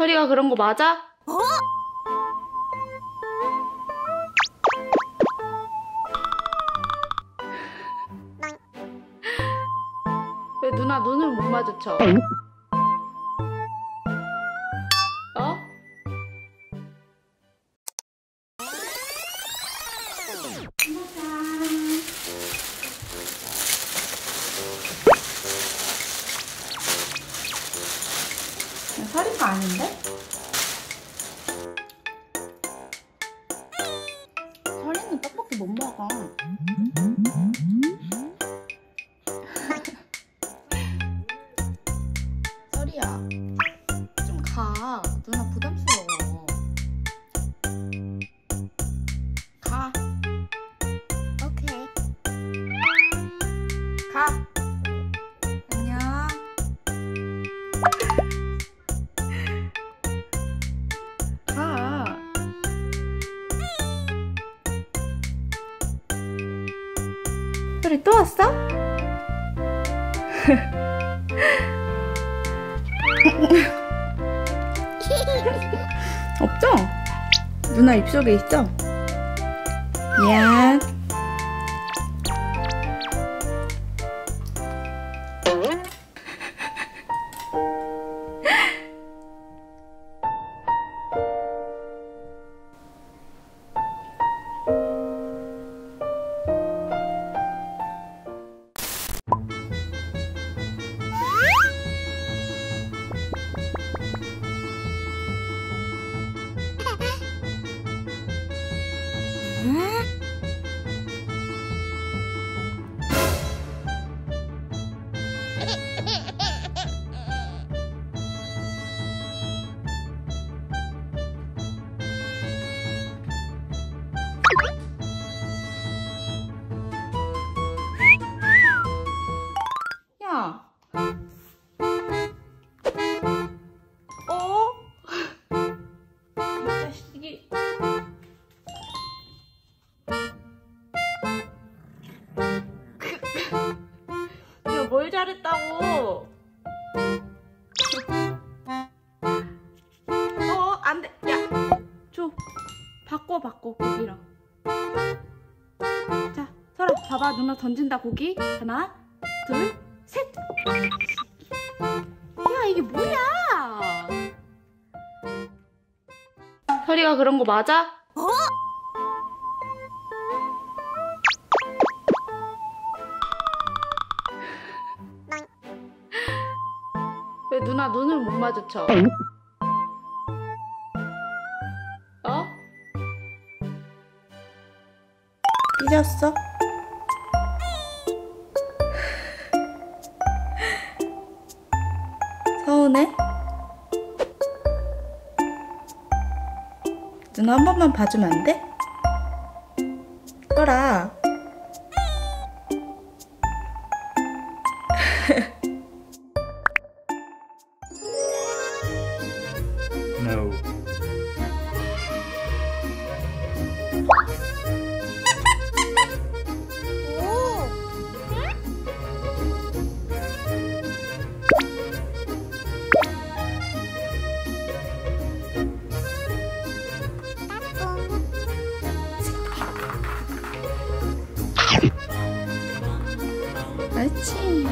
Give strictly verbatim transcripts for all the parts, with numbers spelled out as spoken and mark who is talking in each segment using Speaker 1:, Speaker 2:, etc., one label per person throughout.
Speaker 1: 설이가 그런 거 맞아?
Speaker 2: 어?
Speaker 1: 왜 누나 눈을 못 마주쳐? 어? 설이가 아닌데? 설이는 떡볶이 못 먹어. 설이야, 좀 가. 누나 부담스러워. 가.
Speaker 2: 오케이.
Speaker 1: 가. 안녕. 가. 설이 또 왔어? 없죠? 누나 입속에 있어? 미안. 야. 어? 이 자식이. 내가 뭘 잘했다고? 어, 안 돼. 야, 줘. 바꿔, 바꿔, 고기랑. 자, 설아, 봐봐. 누나 던진다, 고기. 하나, 둘, 셋. 야, 이게 뭐야? 설이가 그런 거 맞아?
Speaker 2: 어?
Speaker 1: 왜 누나 눈을 못 마주쳐? 어? 삐졌어? 서운해? 누나 한 번만 봐주면 안 돼? 떠라.
Speaker 3: No.
Speaker 2: 오.
Speaker 1: 그렇지.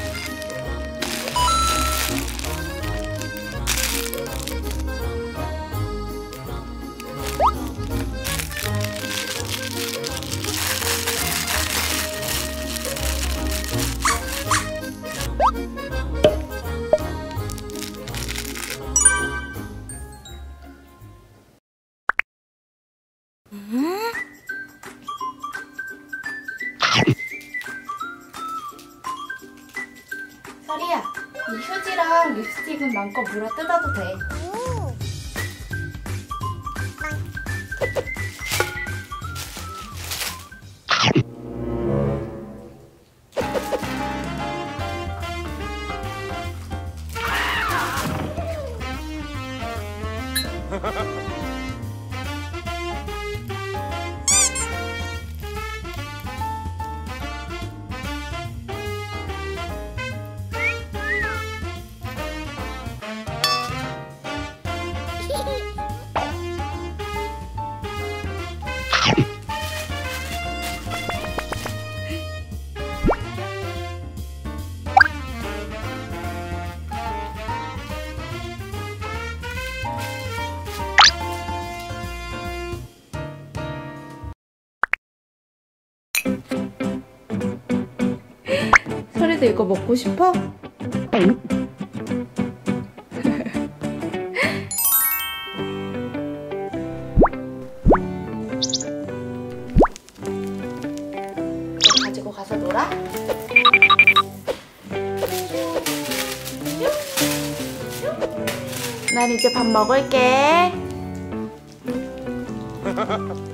Speaker 1: 설이야, 이 휴지랑 립스틱은 마음껏 물어 뜯어도 돼.
Speaker 2: 오.
Speaker 1: 카리도 이거 먹고 싶어? 이거 가지고 가서 놀아? 난 이제 밥 먹을게.